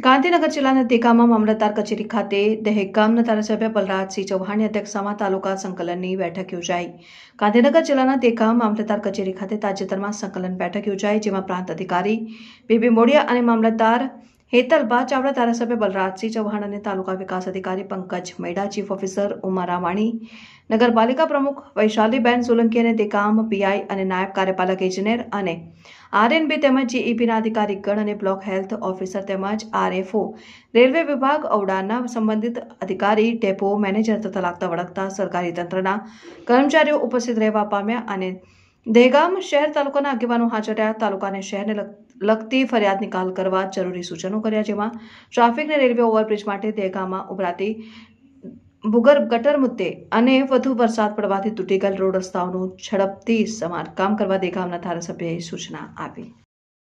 ગાંધીનગર જિલ્લાના દેગામમાં મામલતદાર કચેરી ખાતે દહેગામના ધારાસભ્ય બલરાજસિંહ ચૌહાણની અધ્યક્ષતામાં તાલુકા સંકલનની બેઠક યોજાઈ। ગાંધીનગર જિલ્લાના દેગામ મામલતદાર કચેરી ખાતે તાજેતરમાં સંકલન બેઠક યોજાઈ, જેમાં પ્રાંત અધિકારી બીબી મોડિયા અને મામલતદાર હેતલબા ચાવડા, ધારાસભ્ય બલરાજસિંહ ચૌહાણ અને તાલુકા વિકાસ અધિકારી પંકજ મેડા, ચીફ ઓફિસર ઉમા રામાણી, નગરપાલિકા પ્રમુખ વૈશાલીબેન સોલંકી અને દેગામ પીઆઈ અને નાયબ કાર્યપાલક ઇજનેર અને આરએનબી તેમજ જીઈબીના અધિકારીગણ અને બ્લોક હેલ્થ ઓફિસર તેમજ આરએફઓ, રેલવે વિભાગ, ઔડાના સંબંધિત અધિકારી, ડેપો મેનેજર તથા લાગતા વળગતા સરકારી તંત્રના કર્મચારીઓ ઉપસ્થિત રહેવા પામ્યા અને દહેગામ શહેર તાલુકાના આગેવાનો હાજર રહ્યા। તાલુકા અને શહેરને લગતી ફરિયાદ નિકાલ કરવા જરૂરી સૂચનો કર્યા, જેમાં ટ્રાફિક અને રેલવે ઓવરબ્રિજ માટે દહેગામમાં ઉભરાતી ભૂગર્ભ ગટર મુદ્દે અને વધુ વરસાદ પડવાથી તૂટી ગયેલ રોડ રસ્તાઓનું ઝડપથી સમારકામ કરવા દહેગામના ધારાસભ્યએ સૂચના આપી।